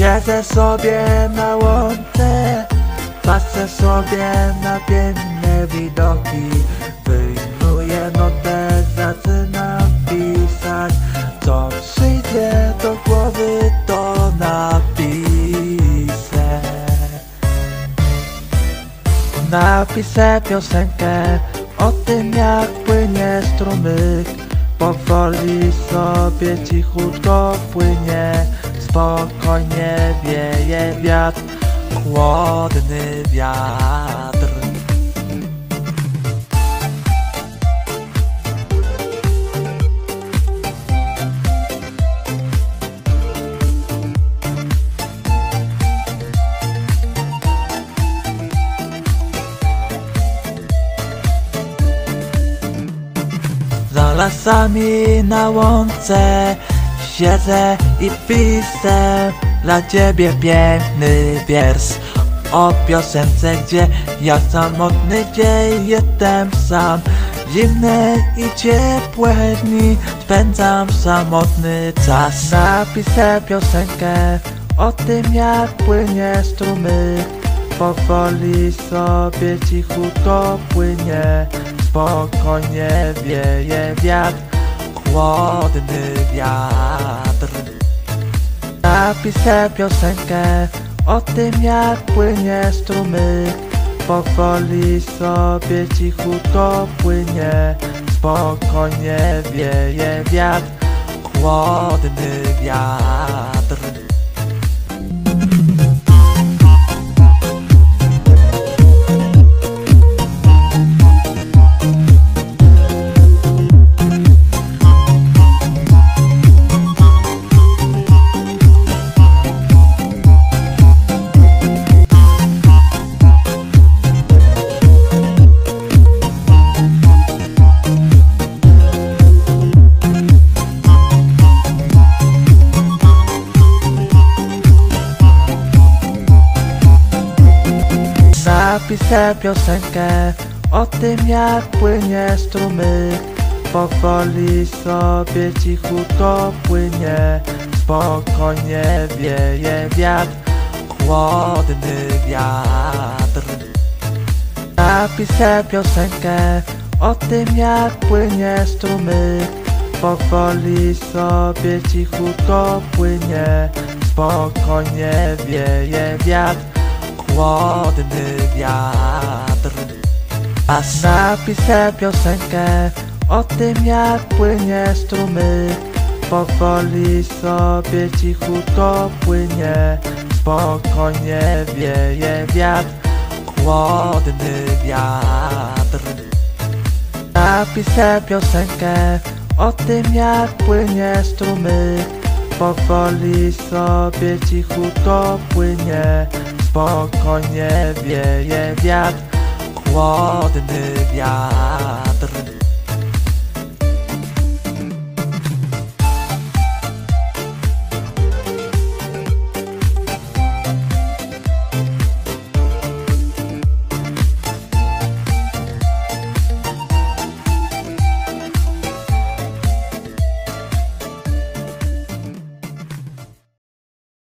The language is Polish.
Siedzę sobie na łące, patrzę sobie na piękne widoki. Wyjmuję notę, zaczynam pisać. Co przyjdzie do głowy, to napiszę. Napiszę piosenkę o tym, jak płynie strumyk. Powoli sobie cichutko płynie, spokojnie wieje wiatr, chłodny wiatr. Za lasami na łące siedzę i piszę dla ciebie piękny wiersz o piosence, gdzie ja samotny dzień jestem sam. Zimne i ciepłe dni spędzam samotny czas. Napiszę piosenkę o tym, jak płynie strumyk. Powoli sobie cichutko płynie, spokojnie wieje wiatr, chłodny wiatr. Napiszę piosenkę o tym, jak płynie strumyk. Powoli sobie cichutko płynie, spokojnie wieje wiatr, chłodny wiatr. Napiszę piosenkę o tym, jak płynie strumyk. Powoli sobie cichutko płynie, spokojnie wieje wiatr, chłodny wiatr. Napiszę piosenkę o tym, jak płynie strumyk. Powoli sobie cichutko płynie, spokojnie wieje wiatr, chłodny wiatr. Napiszę piosenkę o tym, jak płynie strumyk. Powoli sobie cichutko płynie, spokojnie wieje wiatr, chłodny wiatr. Napiszę piosenkę o tym, jak płynie strumyk. Powoli sobie cichutko płynie, spokojnie wieje wiatr, chłodny wiatr.